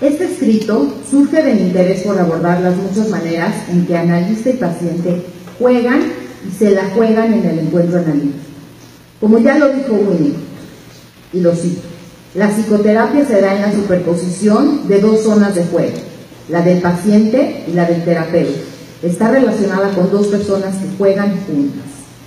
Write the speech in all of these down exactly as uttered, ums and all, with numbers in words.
Este escrito surge del interés por abordar las muchas maneras en que analista y paciente juegan y se la juegan en el encuentro analítico. Como ya lo dijo Winnicott, y lo cito, la psicoterapia se da en la superposición de dos zonas de juego, la del paciente y la del terapeuta. Está relacionada con dos personas que juegan juntas.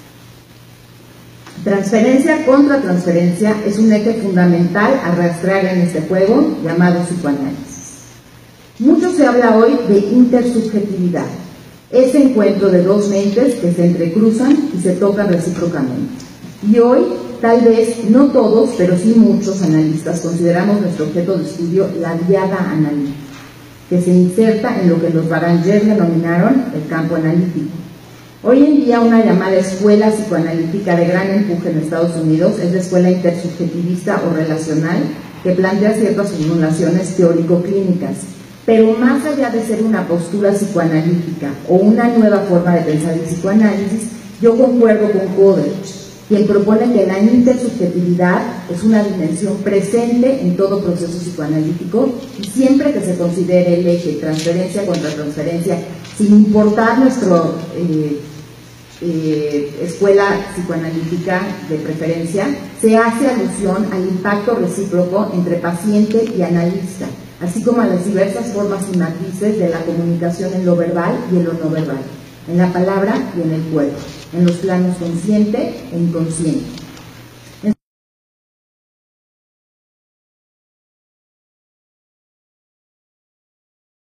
Transferencia contra transferencia es un eje fundamental a rastrear en este juego llamado psicoanálisis. Mucho se habla hoy de intersubjetividad, ese encuentro de dos mentes que se entrecruzan y se tocan recíprocamente. Y hoy, tal vez, no todos, pero sí muchos analistas consideramos nuestro objeto de estudio la diada analítica, que se inserta en lo que los Baranger denominaron el campo analítico. Hoy en día una llamada escuela psicoanalítica de gran empuje en Estados Unidos es la escuela intersubjetivista o relacional, que plantea ciertas formulaciones teórico-clínicas, pero más allá de ser una postura psicoanalítica o una nueva forma de pensar el psicoanálisis, yo concuerdo con Coleridge, quien propone que la intersubjetividad es una dimensión presente en todo proceso psicoanalítico y siempre que se considere el eje transferencia contra transferencia, sin importar nuestra eh, eh, escuela psicoanalítica de preferencia, se hace alusión al impacto recíproco entre paciente y analista, así como a las diversas formas y matices de la comunicación en lo verbal y en lo no verbal, en la palabra y en el cuerpo, en los planos consciente e inconsciente.